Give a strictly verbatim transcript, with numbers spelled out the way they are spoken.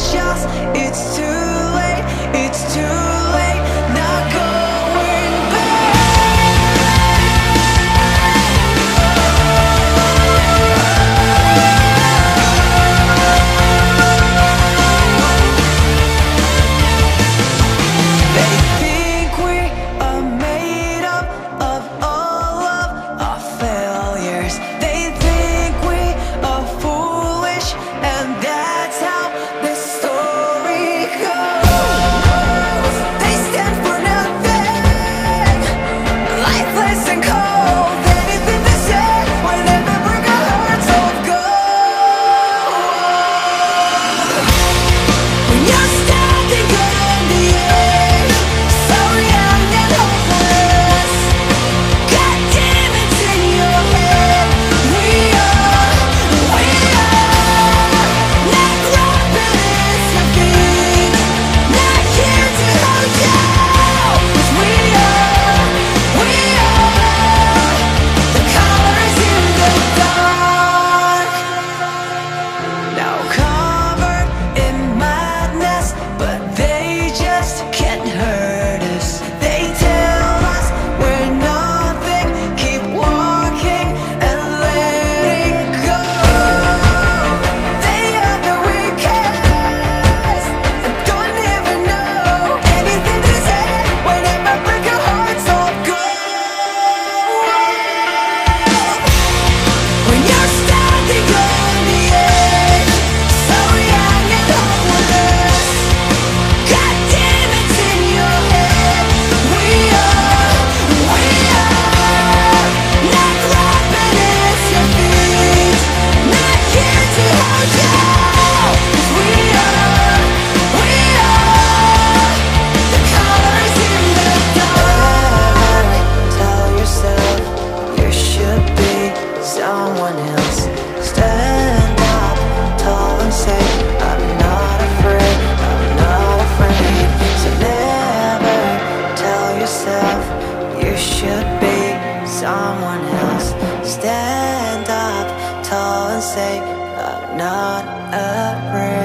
shells. It's too late, it's too late, not going back. They think we are made up of all of our failures. They think we are foolish, and that's how this story goes. They stand for nothing, lifeless and cold. Anything they say will never break our hearts of gold. When you're standing on the edge, so young and hopeless, God damn, it's in your head. We are, we are not robbers of feet, not here to hold you. 'Cause we are, we are the colors in the dark. Now covered in madness, but they just can't hurt us. They tell us we're nothing, keep walking and letting go. They are the weakest and don't even know. Anything they say will never break our hearts of gold. When you're standing on the edge, so young and hopeless, God damn, it's in your head. We are, we are not robbing at your feet, not here to hold you. 'Cause we are, we are the colors in the dark. Tell yourself you should be someone else. Stand up tall and say, I'm not afraid, I'm not afraid. So never tell yourself you should be someone else. Stand up tall and say, I'm not afraid.